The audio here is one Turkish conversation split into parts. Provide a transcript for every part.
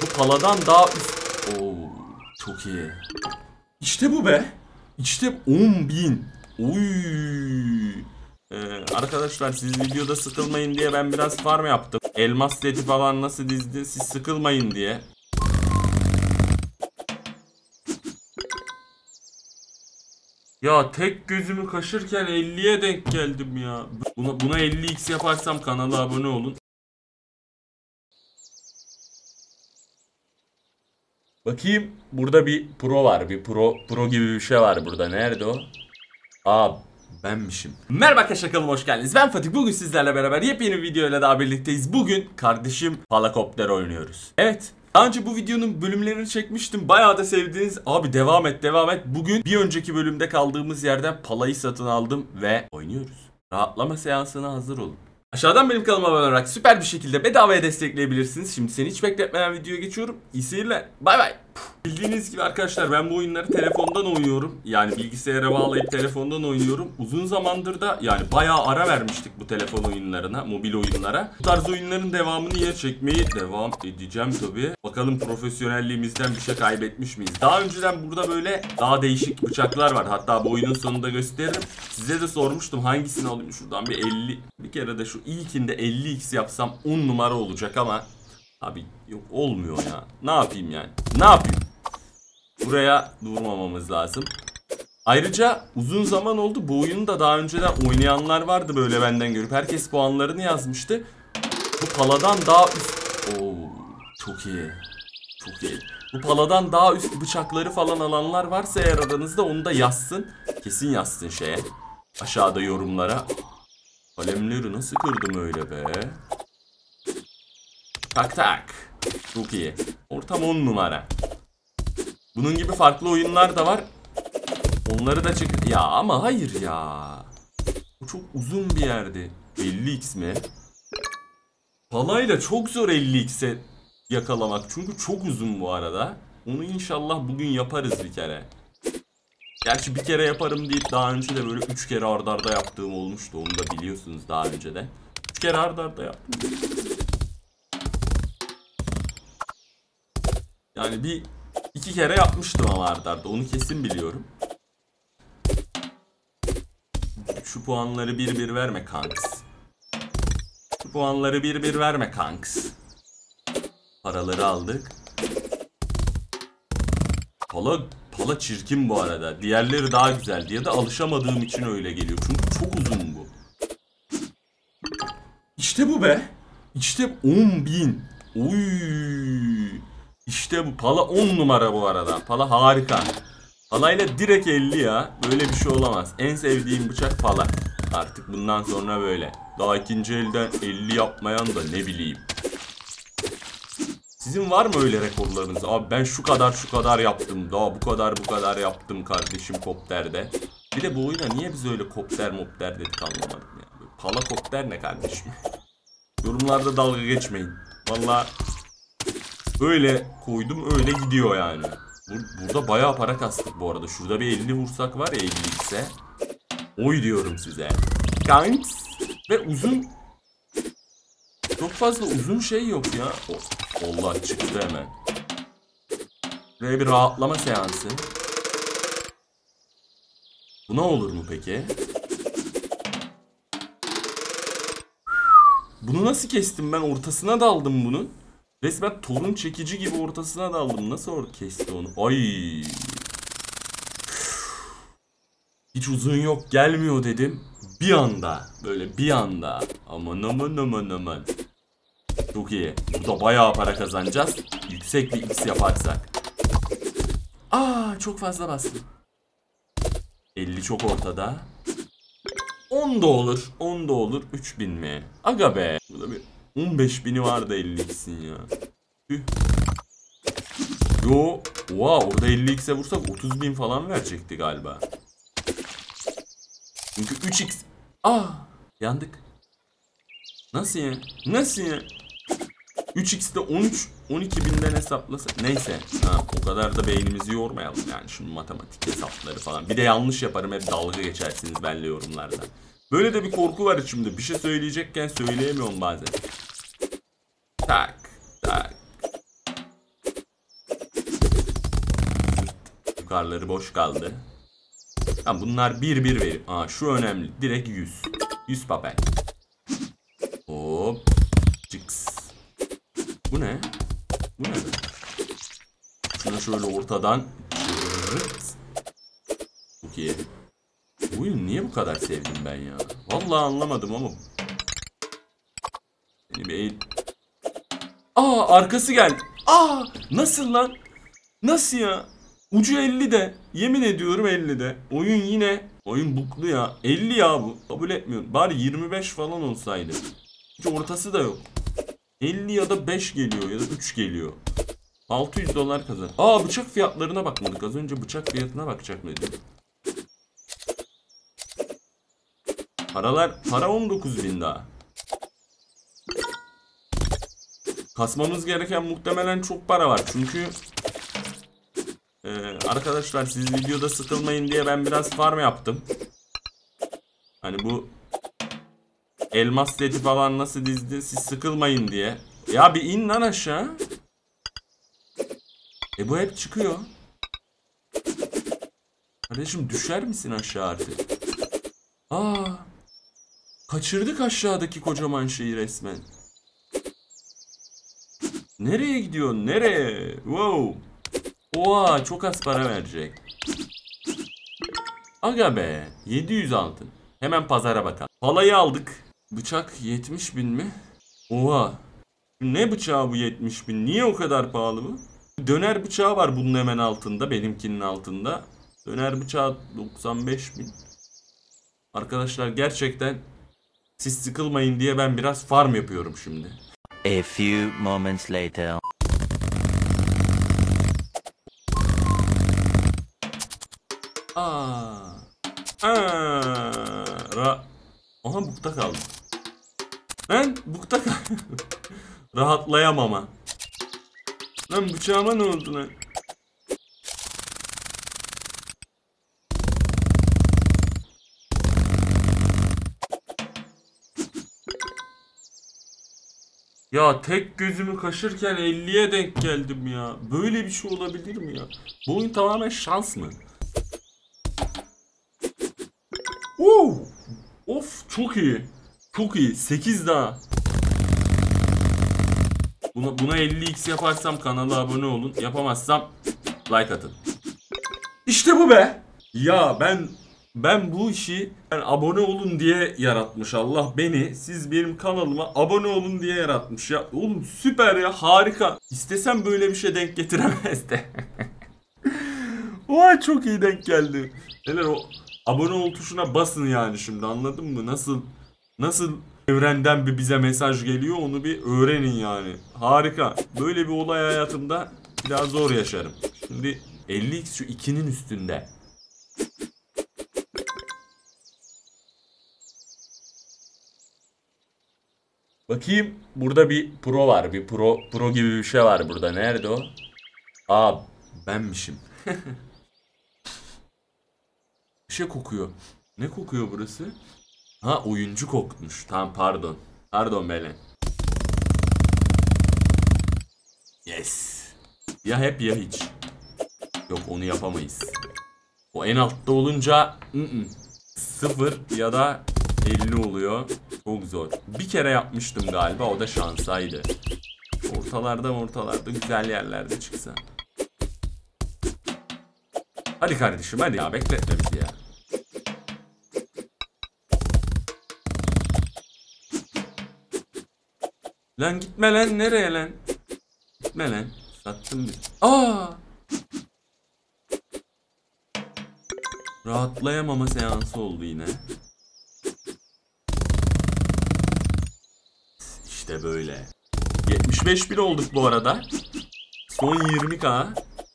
Bu paladan daha üst. Oo, çok iyi. İşte bu be. İşte 10.000. Oy. Arkadaşlar siz videoda sıkılmayın diye ben biraz farm yaptım. Elmas seti falan nasıl dizdi siz sıkılmayın diye. Ya tek gözümü kaşırken 50'ye denk geldim ya. Buna 50x yaparsam kanala abone olun. Bakayım burada bir pro var. Bir pro gibi bir şey var burada. Nerede o? Aa, benmişim. Merhaba arkadaşlar, kanalıma hoş geldiniz. Ben Fatih. Bugün sizlerle beraber yepyeni bir videoyla daha birlikteyiz. Bugün kardeşim Palakopter oynuyoruz. Evet. Daha önce bu videonun bölümlerini çekmiştim. Bayağı da sevdiğiniz. Abi devam et. Bugün bir önceki bölümde kaldığımız yerden Pala'yı satın aldım ve oynuyoruz. Rahatlama seansına hazır olun. Aşağıdan benim kanalıma abone olarak süper bir şekilde bedavaya destekleyebilirsiniz. Şimdi seni hiç bekletmeden videoya geçiyorum. İyi seyirler. Bay bay. Bildiğiniz gibi arkadaşlar ben bu oyunları telefondan oynuyorum. Yani bilgisayara bağlayıp telefondan oynuyorum. Uzun zamandır da yani bayağı ara vermiştik bu telefon oyunlarına, mobil oyunlara. Bu tarz oyunların devamını yine çekmeye devam edeceğim tabii. Bakalım profesyonelliğimizden bir şey kaybetmiş miyiz? Daha önceden burada böyle daha değişik bıçaklar var. Hatta bu oyunun sonunda gösteririm. Size de sormuştum hangisini alayım. Şuradan bir 50. Bir kere de şu ilkinde 50x yapsam 10 numara olacak ama abi yok, olmuyor ya. Ne yapayım yani? Ne yapayım? Buraya durmamamız lazım. Ayrıca uzun zaman oldu. Bu oyunu da daha önceden oynayanlar vardı böyle benden görüp. Herkes puanlarını yazmıştı. Bu paladan daha üst. Oo, çok iyi. Çok iyi. Bu paladan daha üst bıçakları falan alanlar varsa eğer aranızda onu da yazsın. Kesin yazsın şeye. Aşağıda yorumlara. Kalemleri nasıl kırdım öyle be? Tak tak. Çok iyi. Ortam 10 numara. Bunun gibi farklı oyunlar da var. Onları da çık... Ya ama hayır ya. Bu çok uzun bir yerdi. 50x mi? Palayla çok zor 50x'e yakalamak. Çünkü çok uzun bu arada. Onu inşallah bugün yaparız bir kere. Gerçi bir kere yaparım deyip daha önce de böyle 3 kere arda arda yaptığım olmuştu. Onu da biliyorsunuz daha önceden. 3 kere arda arda yaptım. Yani bir 2 kere yapmıştım ama arda arda. Onu kesin biliyorum. Şu puanları bir verme kanks. Şu puanları bir verme kanks. Paraları aldık. Pala çirkin bu arada. Diğerleri daha güzel diye de alışamadığım için öyle geliyor. Çünkü çok uzun bu. İşte bu be. İşte 10.000. Oy. İşte bu. Pala 10 numara bu arada. Pala harika. Palayla direkt 50 ya. Böyle bir şey olamaz. En sevdiğim bıçak pala. Artık bundan sonra böyle. Daha ikinci elden 50 yapmayan da ne bileyim. Sizin var mı öyle rekorlarınız? Abi ben şu kadar yaptım. Daha bu kadar yaptım kardeşim kopterde. Bir de bu oyuna niye biz öyle kopter dedik anlamadım ya. Pala kopter ne kardeşim? Yorumlarda dalga geçmeyin. Vallahi öyle koydum öyle gidiyor yani. Burada bayağı para kastık bu arada. Şurada bir 50 vursak var ya 50 ise. Oy diyorum size. Kanks. Ve uzun. Çok fazla uzun şey yok ya. Allah çıktı hemen. Buraya bir rahatlama seansı. Buna olur mu peki? Bunu nasıl kestim ben? Ortasına daldım bunun. Resmen torun çekici gibi ortasına daldım. Nasıl kesti onu? Ay. Hiç uzun yok gelmiyor dedim. Bir anda. Böyle bir anda. Aman. Çok iyi. Burada bayağı para kazanacağız. Yüksek bir x yaparsak. Aa, çok fazla bastım. 50 çok ortada. 10 da olur. 10 da olur. 3000 mi? Aga be. Burada bir 15.000'i vardı 50x'in ya. Yo. Oha, orada 50x'e vursak 30.000 falan verecekti galiba. Çünkü 3x. Aa, yandık. Nasıl ya? 3x'de 12.000'den hesaplasa. Neyse. Ha, o kadar da beynimizi yormayalım yani. Şimdi matematik hesapları falan. Bir de yanlış yaparım, hep dalga geçersiniz benimle yorumlarda. Böyle de bir korku var içimde. Bir şey söyleyecekken söyleyemiyorum bazen. Tak. yukarıları boş kaldı. Tamam, bunlar 1-1 veriyor. Aa, şu önemli. Direkt 100. 100 papel. Hop. Çıks. Bu ne? Bu ne? Şuna şöyle ortadan. Çok iyi. Bu oyunu niye bu kadar sevdim ben ya? Vallahi anlamadım ama. Beni bir eğil. Aa, arkası geldi. Aa, nasıl lan? Nasıl ya? Ucu 50'de. Yemin ediyorum 50'de. Oyun yine. Oyun buklu ya. 50 ya bu. Kabul etmiyorum. Bari 25 falan olsaydı. Hiç ortası da yok. 50 ya da 5 geliyor ya da 3 geliyor. 600 dolar kazan. Aa, bıçak fiyatlarına bakmadık. Az önce bıçak fiyatına bakacak mıydık? Para 19.000 daha. Kasmamız gereken muhtemelen çok para var. Çünkü arkadaşlar, siz videoda sıkılmayın diye ben biraz farm yaptım. Hani bu elmas seti falan nasıl dizdi, siz sıkılmayın diye. Ya bir in lan aşağı. Bu hep çıkıyor. Kardeşim, düşer misin aşağı artık? Aa, kaçırdık aşağıdaki kocaman şeyi resmen. Nereye gidiyorsun? Nereye? Wow. Oha, çok az para verecek. Aga be. 700 altın. Hemen pazara bakalım. Palayı aldık. Bıçak 70.000 mi? Oha. Ne bıçağı bu 70.000? Niye o kadar pahalı bu? Döner bıçağı var bunun hemen altında. Benimkinin altında. Döner bıçağı 95.000. Arkadaşlar, gerçekten siz sıkılmayın diye ben biraz farm yapıyorum şimdi. A few moments later. Aa. Aha, bukta kaldım. Lan bukta kaldım. Rahatlayamam ha. Lan bıçağıma ne oldu lan? Ya tek gözümü kaşırken 50'ye denk geldim ya. Böyle bir şey olabilir mi ya? Bu oyun tamamen şans mı? Of, çok iyi. Çok iyi. 8 daha. Buna 50x yaparsam kanala abone olun. Yapamazsam like atın. İşte bu be. Ya ben bu işi abone olun diye yaratmış Allah beni. Siz benim kanalıma abone olun diye yaratmış ya. Oğlum süper ya, harika. İstesem böyle bir şey denk getiremezdi. Vay, çok iyi denk geldi. Neler o abone ol tuşuna basın yani şimdi, anladın mı? Nasıl evrenden bir bize mesaj geliyor, onu bir öğrenin yani. Harika. Böyle bir olay hayatımda biraz zor yaşarım. Şimdi 50x şu 2'nin üstünde. Bakayım, burada bir pro var. Bir pro gibi bir şey var burada. Nerede o? Aa, benmişim. Bir şey kokuyor. Ne kokuyor burası? Ha, oyuncu kokmuş. Tamam, pardon. Pardon Belen. Yes. Ya hep ya hiç. Yok, onu yapamayız. O en altta olunca 0 ya da 50 oluyor. Çok zor. Bir kere yapmıştım galiba, o da şansaydı. Ortalarda güzel yerlerde çıksa. Hadi kardeşim, hadi ya, bekletme bizi ya. Lan gitme lan, nereye lan? Gitme lan. Sattım bir. Aa! Rahatlayamama seansı oldu yine. İşte böyle. 75.000 olduk bu arada. Son 20k.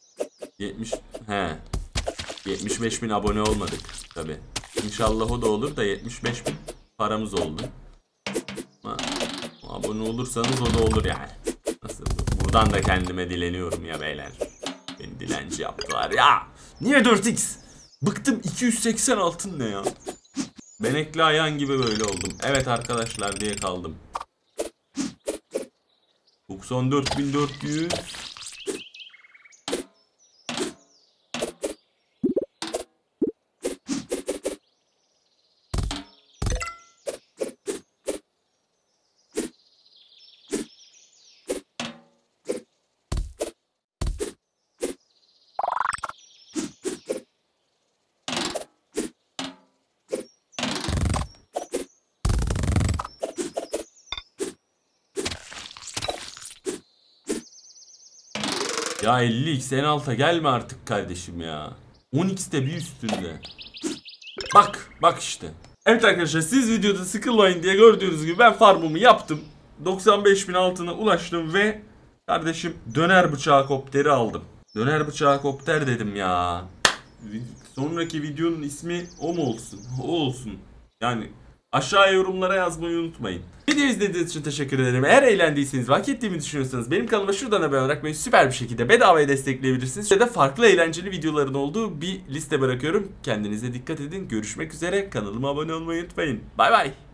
75.000 abone olmadık tabi. İnşallah o da olur da 75.000 paramız oldu. Ama abone olursanız o da olur yani. Nasıl? Buradan da kendime dileniyorum ya beyler. Beni dilenci yaptılar ya. Niye 4x? Bıktım, 280 altın ne ya? Benekli ayağın gibi böyle oldum. Evet arkadaşlar diye kaldım. 94.400. Ya 50x en alta gelme artık kardeşim ya. 10x de bir üstünde. Bak işte. Evet arkadaşlar, siz videoda sıkılmayın diye gördüğünüz gibi ben farmımı yaptım. 95.000 altına ulaştım ve kardeşim döner bıçağı kopteri aldım. Döner bıçağı kopter dedim ya. Sonraki videonun ismi o mu olsun? O olsun. Yani aşağıya yorumlara yazmayı unutmayın. Videoyu izlediğiniz için teşekkür ederim. Eğer eğlendiyseniz, hak ettiğimi düşünüyorsanız benim kanalıma şuradan abone olarak beni süper bir şekilde bedavaya destekleyebilirsiniz. Ya da farklı eğlenceli videoların olduğu bir liste bırakıyorum. Kendinize dikkat edin. Görüşmek üzere. Kanalıma abone olmayı unutmayın. Bay bay.